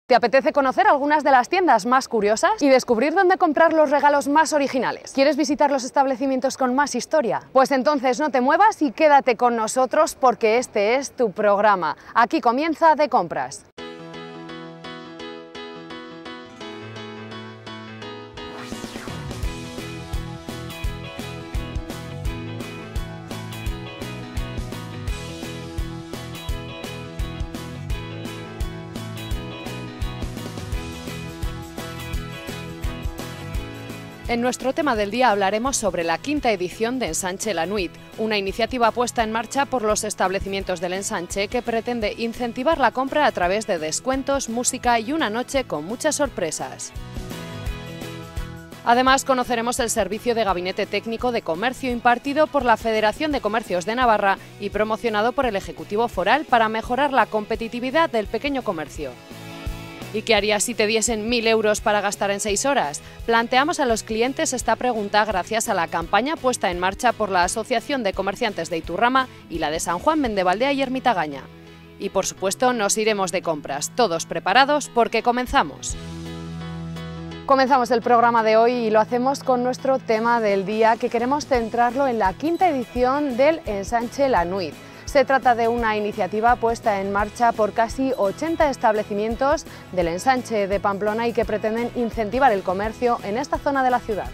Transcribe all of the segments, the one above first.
¿Te apetece conocer algunas de las tiendas más curiosas y descubrir dónde comprar los regalos más originales? ¿Quieres visitar los establecimientos con más historia? Pues entonces no te muevas y quédate con nosotros porque este es tu programa. Aquí comienza De Compras. En nuestro tema del día hablaremos sobre la quinta edición de Ensanche La Nuit, una iniciativa puesta en marcha por los establecimientos del ensanche que pretende incentivar la compra a través de descuentos, música y una noche con muchas sorpresas. Además, conoceremos el servicio de Gabinete Técnico de Comercio impartido por la Federación de Comercios de Navarra y promocionado por el Ejecutivo Foral para mejorar la competitividad del pequeño comercio. ¿Y qué harías si te diesen 1.000 euros para gastar en 6 horas? Planteamos a los clientes esta pregunta gracias a la campaña puesta en marcha por la Asociación de Comerciantes de Iturrama y la de San Juan, Mendevaldea y Ermitagaña. Y por supuesto nos iremos de compras, todos preparados porque comenzamos. Comenzamos el programa de hoy y lo hacemos con nuestro tema del día, que queremos centrarlo en la quinta edición del Ensanche La Nuit. Se trata de una iniciativa puesta en marcha por casi 80 establecimientos del ensanche de Pamplona y que pretenden incentivar el comercio en esta zona de la ciudad.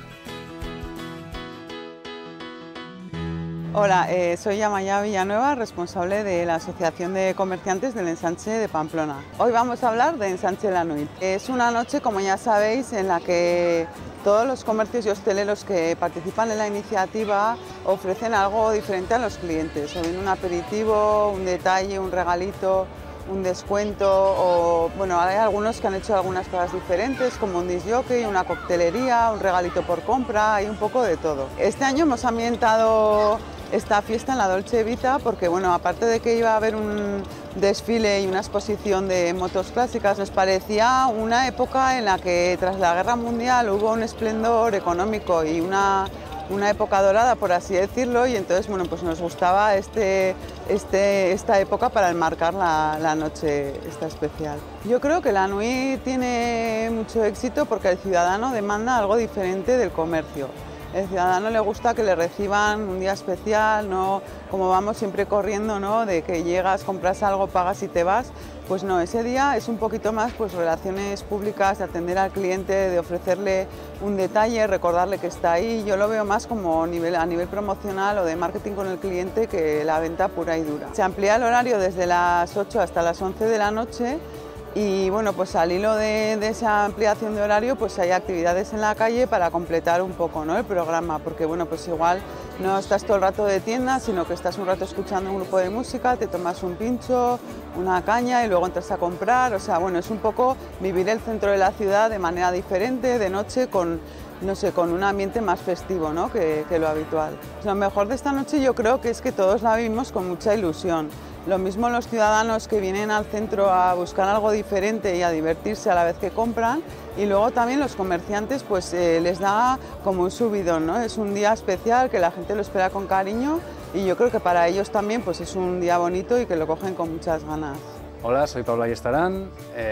Hola, soy Amaya Villanueva, responsable de la Asociación de Comerciantes del Ensanche de Pamplona. Hoy vamos a hablar de Ensanche La Nuit. Es una noche, como ya sabéis, en la que todos los comercios y hosteleros que participan en la iniciativa ofrecen algo diferente a los clientes, o bien un aperitivo, un detalle, un regalito, un descuento, o bueno, hay algunos que han hecho algunas cosas diferentes, como un disc jockey, una coctelería, un regalito por compra, hay un poco de todo. Este año hemos ambientado esta fiesta en la Dolce Vita porque, bueno, aparte de que iba a haber un desfile y una exposición de motos clásicas, nos parecía una época en la que tras la Guerra Mundial hubo un esplendor económico y una época dorada, por así decirlo, y entonces, bueno, pues nos gustaba esta época para enmarcar la noche esta especial. Yo creo que la Nuit tiene mucho éxito porque el ciudadano demanda algo diferente del comercio. El ciudadano le gusta que le reciban un día especial, no como vamos siempre corriendo, ¿no? De que llegas, compras algo, pagas y te vas. Pues no, ese día es un poquito más pues relaciones públicas, de atender al cliente, de ofrecerle un detalle, recordarle que está ahí. Yo lo veo más como a nivel promocional o de marketing con el cliente que la venta pura y dura. Se amplía el horario desde las 8 hasta las 11 de la noche. Y bueno, pues al hilo de esa ampliación de horario, pues hay actividades en la calle para completar un poco, ¿no?, el programa, porque bueno, pues igual no estás todo el rato de tienda, sino que estás un rato escuchando un grupo de música, te tomas un pincho, una caña y luego entras a comprar. O sea, bueno, es un poco vivir el centro de la ciudad de manera diferente, de noche, con, no sé, con un ambiente más festivo, ¿no?, que lo habitual. Lo mejor de esta noche yo creo que es que todos la vivimos con mucha ilusión. Lo mismo los ciudadanos que vienen al centro a buscar algo diferente y a divertirse a la vez que compran, y luego también los comerciantes pues les da como un subidón, ¿no? Es un día especial que la gente lo espera con cariño y yo creo que para ellos también pues es un día bonito y que lo cogen con muchas ganas. Hola, soy Pablo Ayestarán,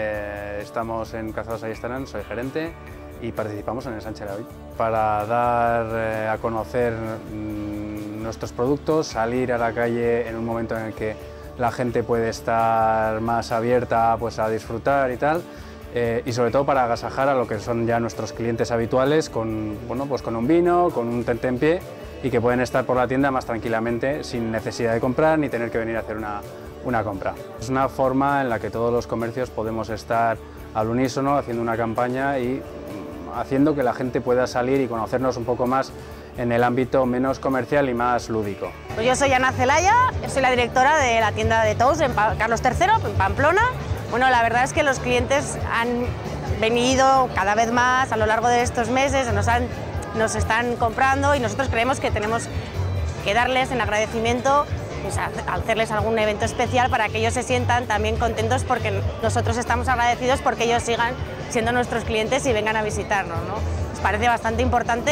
estamos en Calzados Ayestarán, soy gerente y participamos en el Ensanche La Nuit para dar a conocer nuestros productos, salir a la calle en un momento en el que la gente puede estar más abierta pues, a disfrutar y tal, y sobre todo para agasajar a lo que son ya nuestros clientes habituales con, bueno, pues con un vino, con un tentempié, y que pueden estar por la tienda más tranquilamente sin necesidad de comprar ni tener que venir a hacer una compra. Es una forma en la que todos los comercios podemos estar al unísono haciendo una campaña y haciendo que la gente pueda salir y conocernos un poco más en el ámbito menos comercial y más lúdico. Pues yo soy Ana Celaya, soy la directora de la tienda de Tous en Carlos III, en Pamplona. Bueno, la verdad es que los clientes han venido cada vez más a lo largo de estos meses, nos están comprando y nosotros creemos que tenemos que darles en agradecimiento, pues, hacerles algún evento especial para que ellos se sientan también contentos, porque nosotros estamos agradecidos porque ellos sigan siendo nuestros clientes y vengan a visitarnos, ¿no? Nos parece bastante importante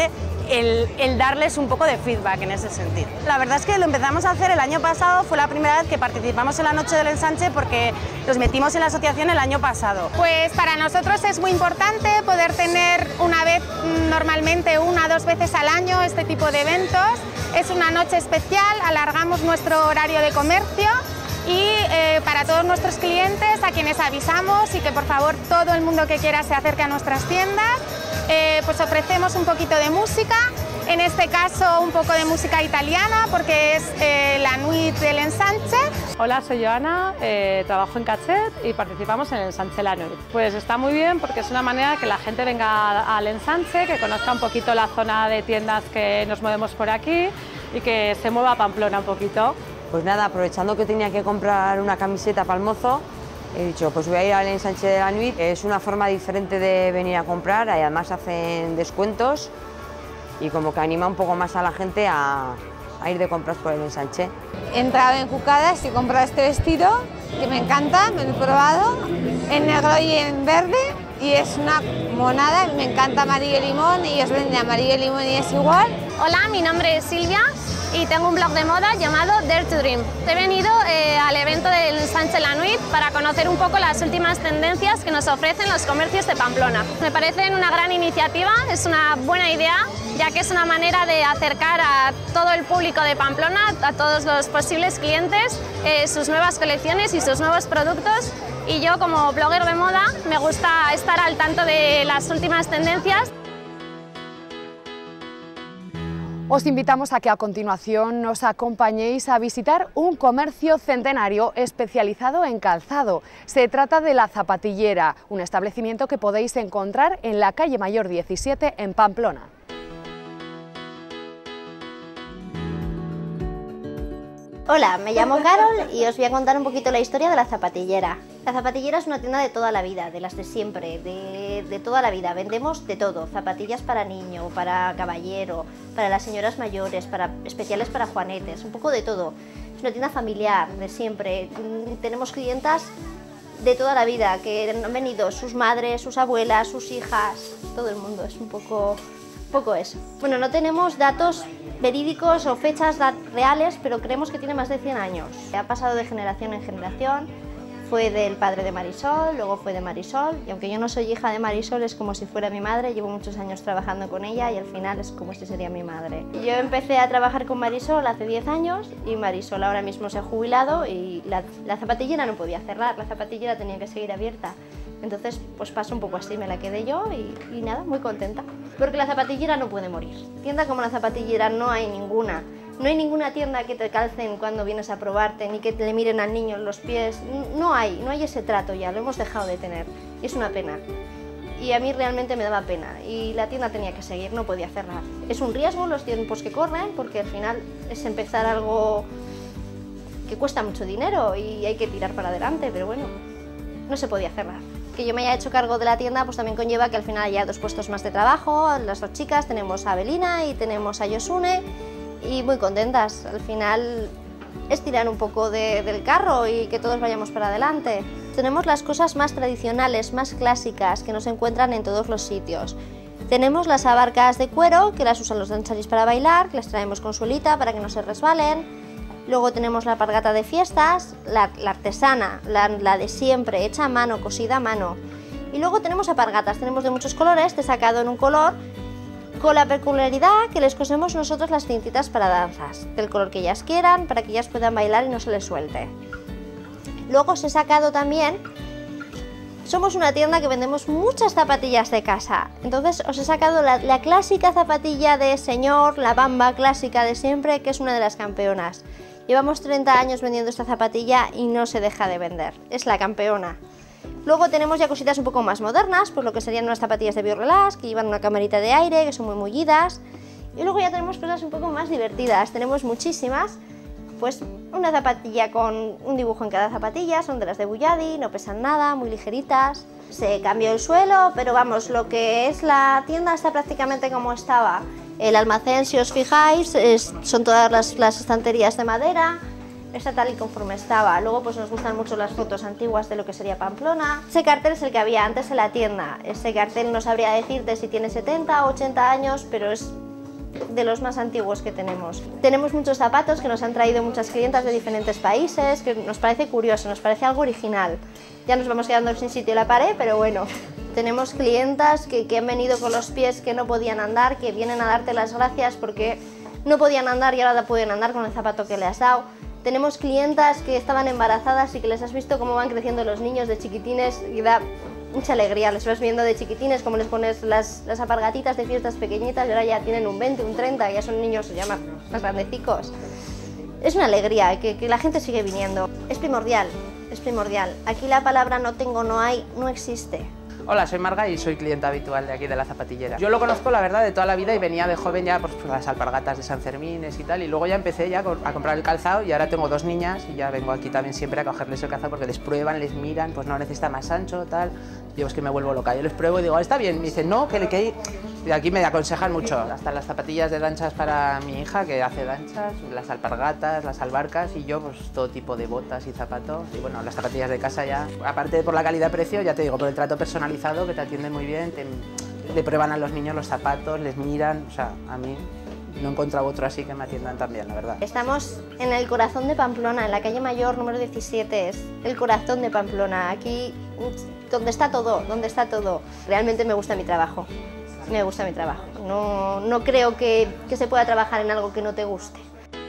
el darles un poco de feedback en ese sentido. La verdad es que lo empezamos a hacer el año pasado, fue la primera vez que participamos en la Noche del Ensanche porque nos metimos en la asociación el año pasado. Pues para nosotros es muy importante poder tener una vez, normalmente 1 o 2 veces al año, este tipo de eventos. Es una noche especial, alargamos nuestro horario de comercio y para todos nuestros clientes a quienes avisamos y que por favor todo el mundo que quiera se acerque a nuestras tiendas, pues ofrecemos un poquito de música, en este caso un poco de música italiana porque es la Nuit del Ensanche. Hola, soy Joana, trabajo en Cachet y participamos en el Ensanche La Nuit. Pues está muy bien porque es una manera que la gente venga al Ensanche, que conozca un poquito la zona de tiendas que nos movemos por aquí y que se mueva a Pamplona un poquito. Pues nada, aprovechando que tenía que comprar una camiseta para el mozo, he dicho, pues voy a ir al Ensanche de la Nuit. Es una forma diferente de venir a comprar, y además hacen descuentos y como que anima un poco más a la gente a ir de compras por el Ensanche. He entrado en Cucadas y he comprado este vestido que me encanta, me lo he probado en negro y en verde y es una monada, me encanta amarillo y limón y ellos venden amarillo y limón y es igual. Hola, mi nombre es Silvia y tengo un blog de moda llamado Dare to Dream. He venido al evento del Ensanche La Nuit para conocer un poco las últimas tendencias que nos ofrecen los comercios de Pamplona. Me parecen una gran iniciativa, es una buena idea, ya que es una manera de acercar a todo el público de Pamplona, a todos los posibles clientes, sus nuevas colecciones y sus nuevos productos. Y yo, como blogger de moda, me gusta estar al tanto de las últimas tendencias. Os invitamos a que a continuación nos acompañéis a visitar un comercio centenario especializado en calzado. Se trata de La Zapatillera, un establecimiento que podéis encontrar en la calle Mayor 17 en Pamplona. Hola, me llamo Carol y os voy a contar un poquito la historia de La Zapatillera. La Zapatillera es una tienda de toda la vida, de las de siempre, de toda la vida. Vendemos de todo, zapatillas para niño, para caballero, para las señoras mayores, especiales para juanetes, un poco de todo. Es una tienda familiar, de siempre. Tenemos clientas de toda la vida, que han venido sus madres, sus abuelas, sus hijas, todo el mundo, es un poco eso. Bueno, no tenemos datos verídicos o fechas reales, pero creemos que tiene más de 100 años. Ha pasado de generación en generación, fue del padre de Marisol, luego fue de Marisol, y aunque yo no soy hija de Marisol, es como si fuera mi madre, llevo muchos años trabajando con ella y al final es como si sería mi madre. Yo empecé a trabajar con Marisol hace 10 años y Marisol ahora mismo se ha jubilado y la zapatillera no podía cerrar, la zapatillera tenía que seguir abierta. Entonces, pues pasó un poco así, me la quedé yo y nada, muy contenta. Porque la zapatillera no puede morir. Tienda como la zapatillera no hay ninguna. No hay ninguna tienda que te calcen cuando vienes a probarte, ni que le miren al niño en los pies. No hay ese trato ya, lo hemos dejado de tener. Y es una pena. Y a mí realmente me daba pena. Y la tienda tenía que seguir, no podía cerrar. Es un riesgo los tiempos que corren, porque al final es empezar algo que cuesta mucho dinero y hay que tirar para adelante, pero bueno, no se podía cerrar. Que yo me haya hecho cargo de la tienda pues también conlleva que al final haya 2 puestos más de trabajo, las 2 chicas, tenemos a Belina y tenemos a Yosune y muy contentas. Al final es tirar un poco del carro y que todos vayamos para adelante. Tenemos las cosas más tradicionales, más clásicas que no se encuentran en todos los sitios. Tenemos las abarcas de cuero que las usan los danzaris para bailar, que las traemos con suelita para que no se resbalen. Luego tenemos la alpargata de fiestas, la artesana, la de siempre, hecha a mano, cosida a mano. Y luego tenemos alpargatas, tenemos de muchos colores, te he sacado en un color, con la peculiaridad que les cosemos nosotros las cintitas para danzas, del color que ellas quieran, para que ellas puedan bailar y no se les suelte. Luego os he sacado también, somos una tienda que vendemos muchas zapatillas de casa, entonces os he sacado la clásica zapatilla de señor, la Bamba clásica de siempre, que es una de las campeonas. Llevamos 30 años vendiendo esta zapatilla y no se deja de vender, es la campeona. Luego tenemos ya cositas un poco más modernas, pues lo que serían unas zapatillas de biorelax, que llevan una camarita de aire, que son muy mullidas. Y luego ya tenemos cosas un poco más divertidas, tenemos muchísimas. Pues una zapatilla con un dibujo en cada zapatilla, son de las de Bulladi, no pesan nada, muy ligeritas. Se cambió el suelo, pero vamos, lo que es la tienda está prácticamente como estaba. El almacén, si os fijáis, son todas las estanterías de madera, está tal y conforme estaba. Luego pues nos gustan mucho las fotos antiguas de lo que sería Pamplona. Ese cartel es el que había antes en la tienda. Ese cartel no sabría decirte si tiene 70 o 80 años, pero es de los más antiguos que tenemos. Tenemos muchos zapatos que nos han traído muchas clientas de diferentes países, que nos parece curioso, nos parece algo original. Ya nos vamos quedando sin sitio en la pared, pero bueno. Tenemos clientas que han venido con los pies que no podían andar, que vienen a darte las gracias porque no podían andar y ahora pueden andar con el zapato que le has dado. Tenemos clientas que estaban embarazadas y que les has visto cómo van creciendo los niños de chiquitines y da mucha alegría. Les vas viendo de chiquitines cómo les pones las alpargatitas de fiestas pequeñitas y ahora ya tienen un 20, un 30, ya son niños ya más grandecicos. Es una alegría que la gente sigue viniendo. Es primordial, es primordial. Aquí la palabra no tengo, no hay, no existe. Hola, soy Marga y soy clienta habitual de aquí de La Zapatillera. Yo lo conozco, la verdad, de toda la vida y venía de joven ya por las alpargatas de San Fermines y tal, y luego ya empecé ya a comprar el calzado y ahora tengo 2 niñas y ya vengo aquí también siempre a cogerles el calzado porque les prueban, les miran, pues no necesita más ancho, tal. Yo es que me vuelvo loca, yo les pruebo y digo, está bien, me dicen, no, que hay... Y aquí me aconsejan mucho, hasta las zapatillas de danchas para mi hija, que hace danchas, las alpargatas, las albarcas y yo, pues todo tipo de botas y zapatos. Y bueno, las zapatillas de casa ya, aparte por la calidad-precio, ya te digo, por el trato personalizado, que te atienden muy bien, le prueban a los niños los zapatos, les miran, o sea, a mí no he encontrado otro así que me atiendan tan bien, la verdad. Estamos en el corazón de Pamplona, en la calle Mayor número 17, es el corazón de Pamplona, aquí donde está todo, donde está todo. Realmente me gusta mi trabajo. Me gusta mi trabajo. No creo que se pueda trabajar en algo que no te guste.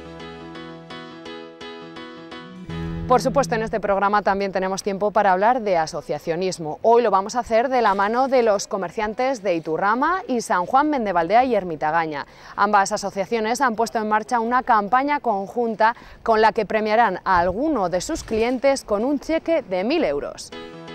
Por supuesto, en este programa también tenemos tiempo para hablar de asociacionismo. Hoy lo vamos a hacer de la mano de los comerciantes de Iturrama y San Juan, Mendevaldea y Ermitagaña. Ambas asociaciones han puesto en marcha una campaña conjunta con la que premiarán a alguno de sus clientes con un cheque de 1.000 euros.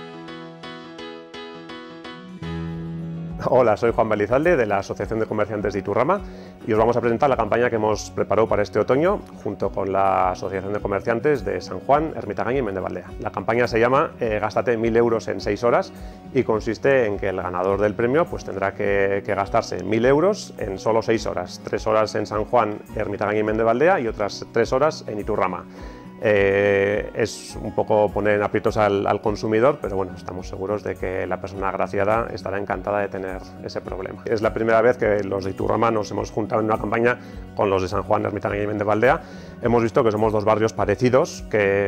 Hola, soy Juan Belizalde de la Asociación de Comerciantes de Iturrama y os vamos a presentar la campaña que hemos preparado para este otoño junto con la Asociación de Comerciantes de San Juan, Ermitagaña y Mendevaldea. La campaña se llama Gástate 1.000 euros en 6 horas y consiste en que el ganador del premio pues, tendrá que gastarse 1.000 euros en solo 6 horas, 3 horas en San Juan, Ermitagaña y Mendevaldea y otras 3 horas en Iturrama. Es un poco poner en aprietos al consumidor, pero bueno, estamos seguros de que la persona agraciada estará encantada de tener ese problema. Es la primera vez que los de Iturrama nos hemos juntado en una campaña con los de San Juan, Ermitagaña y Mendevaldea. Hemos visto que somos 2 barrios parecidos,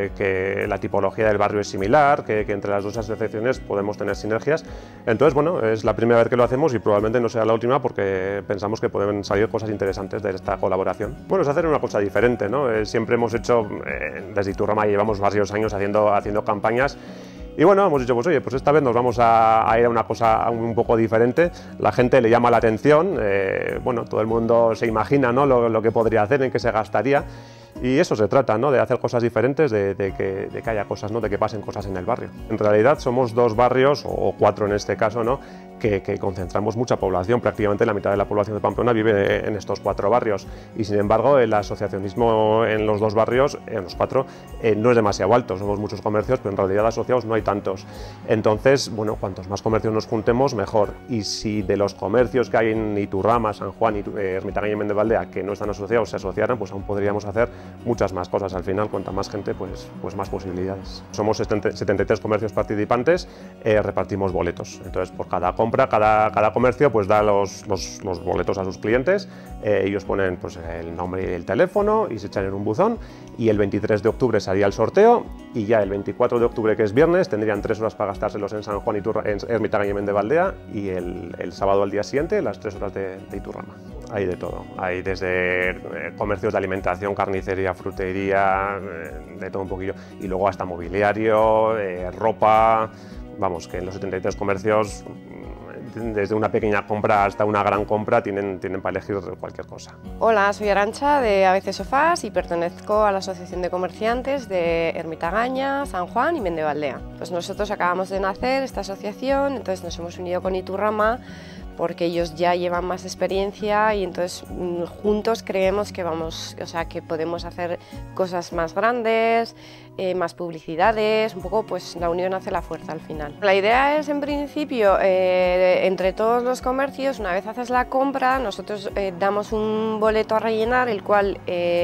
que la tipología del barrio es similar, que entre las 2 asociaciones podemos tener sinergias. Entonces, bueno, es la primera vez que lo hacemos y probablemente no sea la última porque pensamos que pueden salir cosas interesantes de esta colaboración. Bueno, es hacer una cosa diferente, ¿no? Siempre hemos hecho... Desde Iturrama llevamos varios años haciendo campañas y bueno, hemos dicho, pues oye, pues esta vez nos vamos a ir a una cosa un poco diferente, la gente le llama la atención, bueno, todo el mundo se imagina, ¿no? lo que podría hacer, en qué se gastaría y eso se trata, ¿no? De hacer cosas diferentes, de que haya cosas, ¿no? De que pasen cosas en el barrio. En realidad somos 2 barrios, o 4 en este caso, ¿no? Que concentramos mucha población, prácticamente la mitad de la población de Pamplona vive en estos 4 barrios y sin embargo el asociacionismo en los 2 barrios, en los 4, no es demasiado alto, somos muchos comercios pero en realidad asociados no hay tantos, entonces bueno, cuantos más comercios nos juntemos mejor y si de los comercios que hay en Iturrama, San Juan, Ermitagaña y Mendevaldea que no están asociados se asociaran, pues aún podríamos hacer muchas más cosas, al final cuanta más gente pues más posibilidades. Somos 73 comercios participantes, repartimos boletos, entonces por cada cada comercio pues da los boletos a sus clientes, ellos ponen pues, el nombre y el teléfono y se echan en un buzón y el 23 de octubre se haría el sorteo y ya el 24 de octubre, que es viernes, tendrían 3 horas para gastárselos en San Juan, en Ermitagaña y Mendevaldea y el sábado al día siguiente las 3 horas de Iturrama. Hay de todo, hay desde comercios de alimentación, carnicería, frutería, de todo un poquillo y luego hasta mobiliario, ropa, vamos, que en los 73 comercios desde una pequeña compra hasta una gran compra tienen para elegir cualquier cosa. Hola, soy Arantxa de ABC Sofás y pertenezco a la Asociación de Comerciantes de Ermitagaña, San Juan y Mendevaldea. Pues nosotros acabamos de nacer esta asociación, entonces nos hemos unido con Iturrama porque ellos ya llevan más experiencia y entonces juntos creemos que que podemos hacer cosas más grandes, más publicidades, un poco pues la unión hace la fuerza al final. La idea es en principio entre todos los comercios, una vez haces la compra, nosotros damos un boleto a rellenar, el cual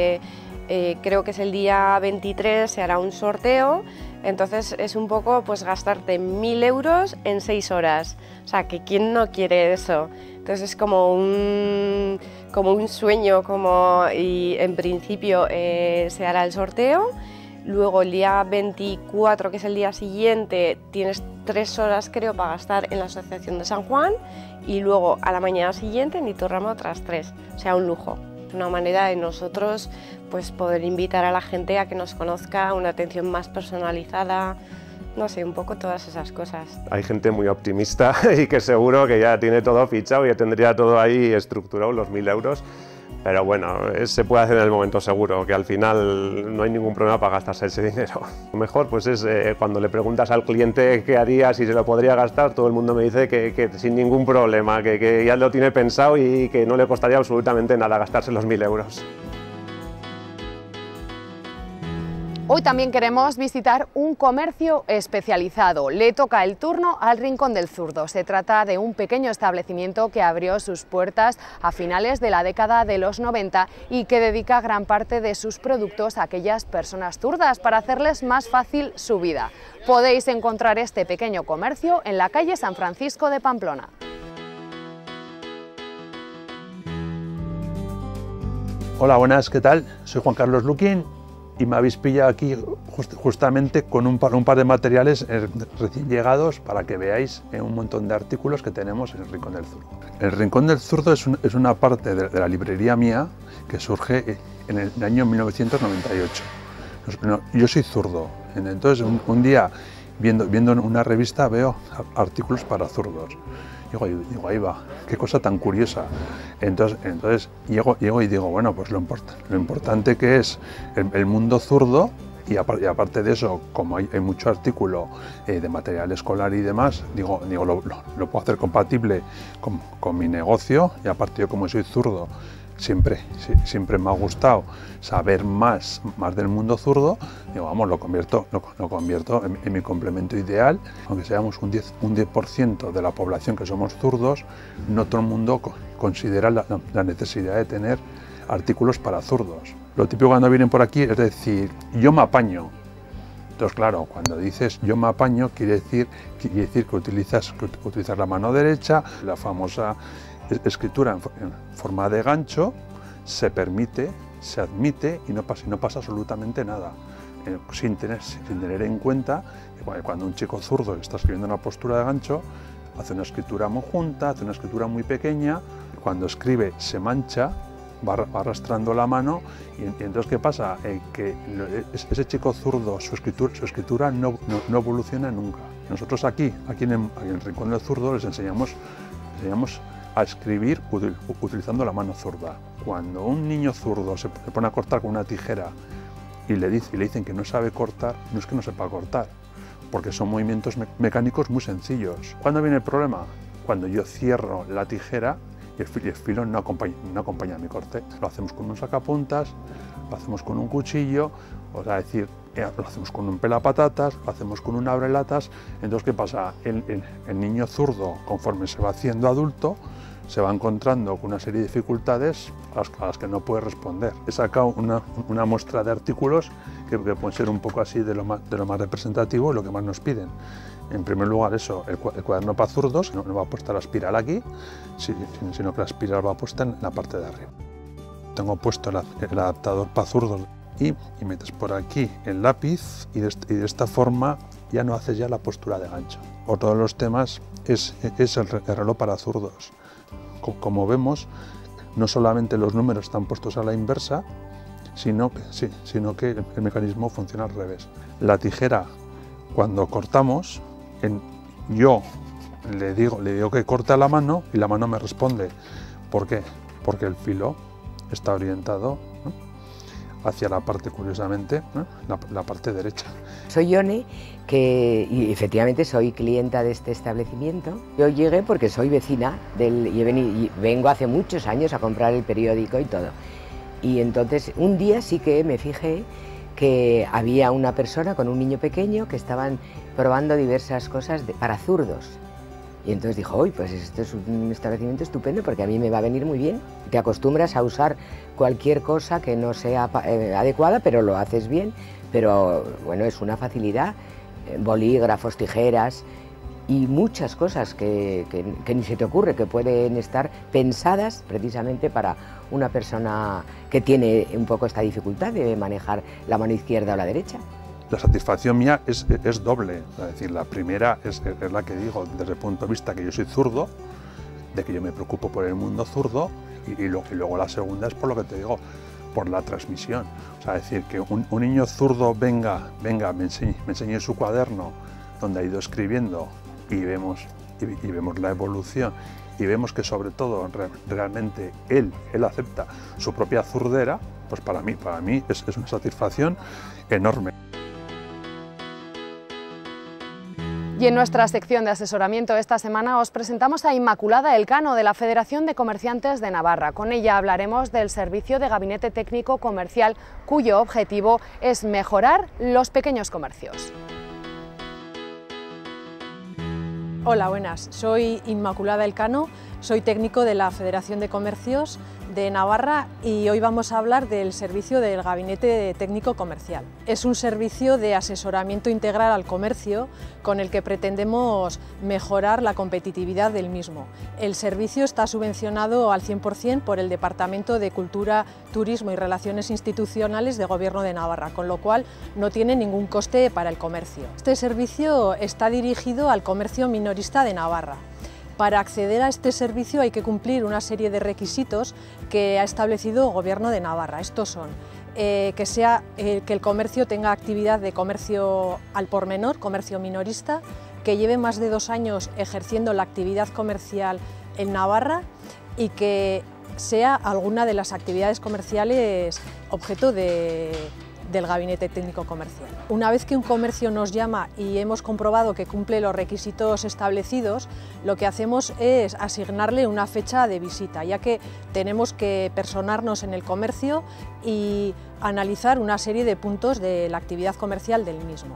creo que es el día 23, se hará un sorteo. Entonces es un poco pues gastarte 1.000 euros en 6 horas, o sea que quién no quiere eso. Entonces es como un sueño, y en principio se hará el sorteo. Luego el día 24, que es el día siguiente, tienes 3 horas creo para gastar en la Asociación de San Juan, y luego a la mañana siguiente en Iturrama otras 3, o sea, un lujo. Es una manera de nosotros pues, poder invitar a la gente a que nos conozca, una atención más personalizada, no sé, un poco todas esas cosas. Hay gente muy optimista y que seguro que ya tiene todo fichado, ya tendría todo ahí estructurado, los 1000 euros. Pero bueno, se puede hacer en el momento seguro, que al final no hay ningún problema para gastarse ese dinero. Lo mejor pues es cuando le preguntas al cliente qué haría, si se lo podría gastar, todo el mundo me dice que sin ningún problema, que ya lo tiene pensado y que no le costaría absolutamente nada gastarse los 1000 euros. Hoy también queremos visitar un comercio especializado. Le toca el turno al Rincón del Zurdo. Se trata de un pequeño establecimiento que abrió sus puertas a finales de la década de los 90 y que dedica gran parte de sus productos a aquellas personas zurdas para hacerles más fácil su vida. Podéis encontrar este pequeño comercio en la calle San Francisco de Pamplona. Hola, buenas, ¿qué tal? Soy Juan Carlos Luquín y me habéis pillado aquí justamente con un par de materiales recién llegados para que veáis un montón de artículos que tenemos en el Rincón del Zurdo. El Rincón del Zurdo es una parte de la librería mía que surge en el año 1998. Yo soy zurdo, entonces un día viendo una revista veo artículos para zurdos. Digo, ahí va, qué cosa tan curiosa. Entonces llego y digo, bueno, pues lo importante que es el mundo zurdo, y aparte de eso, como hay mucho artículo de material escolar y demás, digo lo puedo hacer compatible con mi negocio, y aparte yo como soy zurdo, siempre me ha gustado saber más del mundo zurdo. Digo, vamos, lo convierto en mi complemento ideal. Aunque seamos un 10% de la población que somos zurdos, no todo el mundo considera la necesidad de tener artículos para zurdos. Lo típico cuando vienen por aquí es decir, yo me apaño. Entonces, claro, cuando dices yo me apaño, quiere decir que utilizas la mano derecha, la famosa escritura en forma de gancho, se permite, se admite y no pasa absolutamente nada, sin tener en cuenta que cuando un chico zurdo está escribiendo una postura de gancho, hace una escritura muy junta, hace una escritura muy pequeña, cuando escribe se mancha, va arrastrando la mano, y entonces ¿qué pasa? Que ese chico zurdo, su escritura no evoluciona nunca. Nosotros aquí en el Rincón del Zurdo les enseñamos a escribir utilizando la mano zurda. Cuando un niño zurdo se pone a cortar con una tijera y le dicen que no sabe cortar, no es que no sepa cortar, porque son movimientos mecánicos muy sencillos. ¿Cuándo viene el problema? Cuando yo cierro la tijera y el filo no acompaña mi corte. Lo hacemos con un sacapuntas, lo hacemos con un cuchillo, o sea, lo hacemos con un pelapatatas, lo hacemos con un abrelatas. Entonces, ¿qué pasa? El niño zurdo, conforme se va haciendo adulto, se va encontrando con una serie de dificultades a las que no puede responder. He sacado una muestra de artículos que pueden ser un poco así de lo más representativo y lo que más nos piden. En primer lugar, eso, el cuaderno para zurdos, no va puesta la espiral aquí, sino que la espiral va puesta en la parte de arriba. Tengo puesto el adaptador para zurdos y metes por aquí el lápiz y de esta forma ya no haces ya la postura de gancho. Otro de los temas es el reloj para zurdos. Como vemos, no solamente los números están puestos a la inversa, sino que el mecanismo funciona al revés. La tijera, cuando cortamos, yo le digo que corta la mano y la mano me responde. ¿Por qué? Porque el filo está orientado, ¿no?, hacia la parte, curiosamente, ¿no?, la parte derecha. Soy Yone, y efectivamente soy clienta de este establecimiento. Yo llegué porque soy vecina y vengo hace muchos años a comprar el periódico y todo. Y entonces un día sí que me fijé que había una persona con un niño pequeño que estaban probando diversas cosas para zurdos. Y entonces dijo, uy, pues esto es un establecimiento estupendo porque a mí me va a venir muy bien. Te acostumbras a usar cualquier cosa que no sea adecuada, pero lo haces bien. Pero bueno, es una facilidad, bolígrafos, tijeras, y muchas cosas que ni se te ocurre, que pueden estar pensadas precisamente para una persona que tiene un poco esta dificultad de manejar la mano izquierda o la derecha. La satisfacción mía es doble, es decir, la primera es la que digo desde el punto de vista que yo soy zurdo, de que yo me preocupo por el mundo zurdo, y luego la segunda es por lo que te digo, por la transmisión. O sea, decir, que un niño zurdo venga, me enseñe su cuaderno donde ha ido escribiendo y vemos la evolución y vemos que sobre todo realmente él acepta su propia zurdera, pues para mí es una satisfacción enorme. Y en nuestra sección de asesoramiento esta semana os presentamos a Inmaculada Elcano de la Federación de Comerciantes de Navarra. Con ella hablaremos del servicio de gabinete técnico comercial cuyo objetivo es mejorar los pequeños comercios. Hola, buenas. Soy Inmaculada Elcano, soy técnico de la Federación de Comercios de Navarra y hoy vamos a hablar del servicio del Gabinete Técnico Comercial. Es un servicio de asesoramiento integral al comercio con el que pretendemos mejorar la competitividad del mismo. El servicio está subvencionado al 100% por el Departamento de Cultura, Turismo y Relaciones Institucionales de Gobierno de Navarra, con lo cual no tiene ningún coste para el comercio. Este servicio está dirigido al comercio minorista de Navarra. Para acceder a este servicio hay que cumplir una serie de requisitos que ha establecido el Gobierno de Navarra. Estos son que el comercio tenga actividad de comercio al por menor, comercio minorista, que lleve más de 2 años ejerciendo la actividad comercial en Navarra y que sea alguna de las actividades comerciales objeto del Gabinete Técnico Comercial. Una vez que un comercio nos llama y hemos comprobado que cumple los requisitos establecidos, lo que hacemos es asignarle una fecha de visita, ya que tenemos que personarnos en el comercio y analizar una serie de puntos de la actividad comercial del mismo.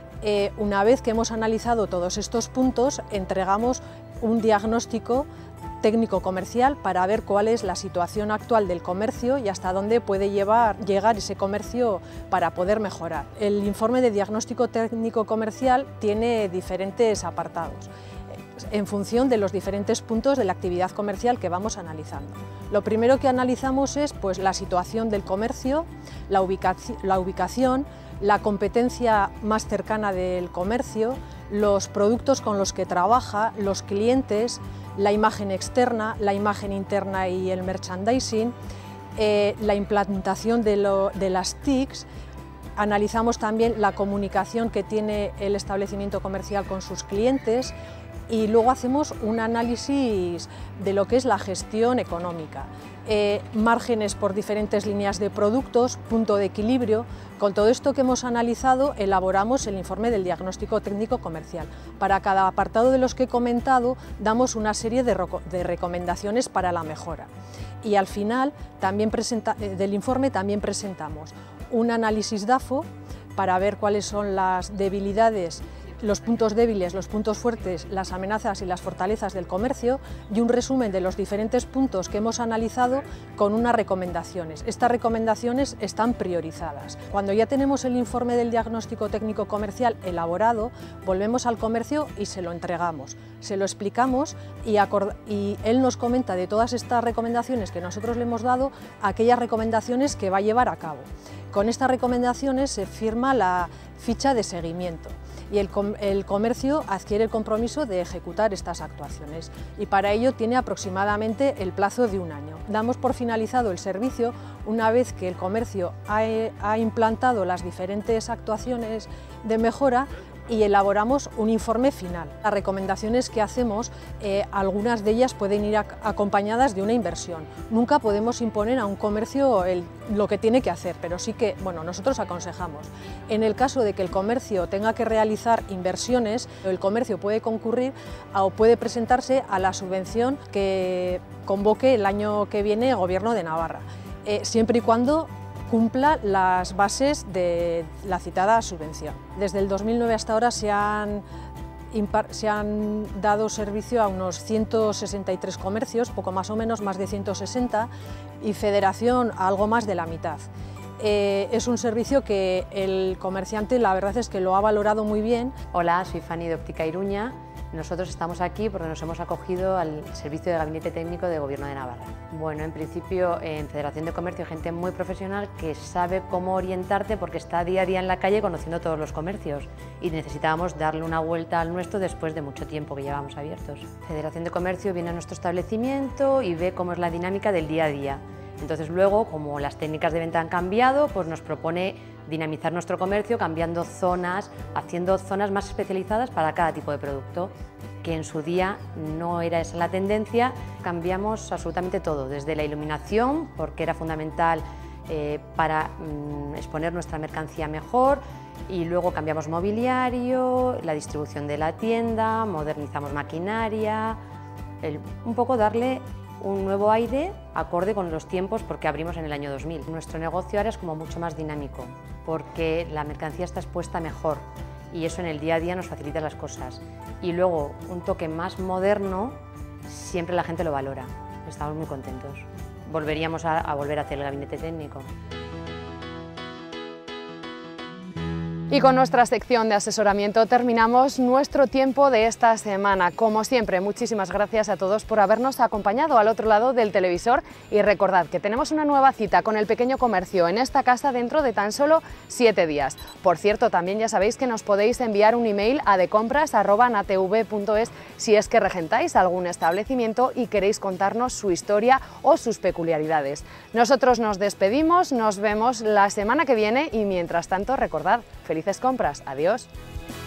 Una vez que hemos analizado todos estos puntos, entregamos un diagnóstico técnico comercial para ver cuál es la situación actual del comercio y hasta dónde puede llegar ese comercio para poder mejorar. El informe de diagnóstico técnico comercial tiene diferentes apartados en función de los diferentes puntos de la actividad comercial que vamos analizando. Lo primero que analizamos es la situación del comercio, la ubicación, la competencia más cercana del comercio, los productos con los que trabaja, los clientes, la imagen externa, la imagen interna y el merchandising, la implantación de las TICs. Analizamos también la comunicación que tiene el establecimiento comercial con sus clientes y luego hacemos un análisis de lo que es la gestión económica, márgenes por diferentes líneas de productos, punto de equilibrio. Con todo esto que hemos analizado elaboramos el informe del diagnóstico técnico comercial. Para cada apartado de los que he comentado damos una serie de recomendaciones para la mejora. Y al final del informe también presentamos un análisis DAFO para ver cuáles son las debilidades, los puntos débiles, los puntos fuertes, las amenazas y las fortalezas del comercio y un resumen de los diferentes puntos que hemos analizado con unas recomendaciones. Estas recomendaciones están priorizadas. Cuando ya tenemos el informe del diagnóstico técnico comercial elaborado, volvemos al comercio y se lo entregamos. Se lo explicamos y él nos comenta de todas estas recomendaciones que nosotros le hemos dado, aquellas recomendaciones que va a llevar a cabo. Con estas recomendaciones se firma la ficha de seguimiento y el comercio adquiere el compromiso de ejecutar estas actuaciones y para ello tiene aproximadamente el plazo de 1 año. Damos por finalizado el servicio una vez que el comercio ha implantado las diferentes actuaciones de mejora y elaboramos un informe final. Las recomendaciones que hacemos, algunas de ellas pueden ir acompañadas de una inversión. Nunca podemos imponer a un comercio lo que tiene que hacer, pero sí que nosotros aconsejamos. En el caso de que el comercio tenga que realizar inversiones, el comercio puede concurrir o puede presentarse a la subvención que convoque el año que viene el Gobierno de Navarra, siempre y cuando cumpla las bases de la citada subvención. Desde el 2009 hasta ahora se han dado servicio a unos 163 comercios, poco más o menos, más de 160, y federación a algo más de la mitad. Es un servicio que el comerciante la verdad es que lo ha valorado muy bien. Hola, soy Fanny de Óptica Iruña Nosotros estamos aquí porque nos hemos acogido al Servicio de Gabinete Técnico de Gobierno de Navarra. Bueno, en principio en Federación de Comercio hay gente muy profesional que sabe cómo orientarte porque está día a día en la calle conociendo todos los comercios y necesitábamos darle una vuelta al nuestro después de mucho tiempo que llevamos abiertos. Federación de Comercio viene a nuestro establecimiento y ve cómo es la dinámica del día a día. Entonces luego, como las técnicas de venta han cambiado, pues nos propone dinamizar nuestro comercio cambiando zonas, haciendo zonas más especializadas para cada tipo de producto, que en su día no era esa la tendencia. Cambiamos absolutamente todo, desde la iluminación, porque era fundamental para exponer nuestra mercancía mejor, y luego cambiamos mobiliario, la distribución de la tienda, modernizamos maquinaria, un poco darle un nuevo aire acorde con los tiempos porque abrimos en el año 2000. Nuestro negocio ahora es como mucho más dinámico porque la mercancía está expuesta mejor y eso en el día a día nos facilita las cosas. Y luego un toque más moderno, siempre la gente lo valora. Estamos muy contentos. Volveríamos a volver a hacer el gabinete técnico. Y con nuestra sección de asesoramiento terminamos nuestro tiempo de esta semana. Como siempre, muchísimas gracias a todos por habernos acompañado al otro lado del televisor y recordad que tenemos una nueva cita con el pequeño comercio en esta casa dentro de tan solo 7 días. Por cierto, también ya sabéis que nos podéis enviar un email a decompras@natv.es si es que regentáis algún establecimiento y queréis contarnos su historia o sus peculiaridades. Nosotros nos despedimos, nos vemos la semana que viene y mientras tanto recordad, felices compras, adiós.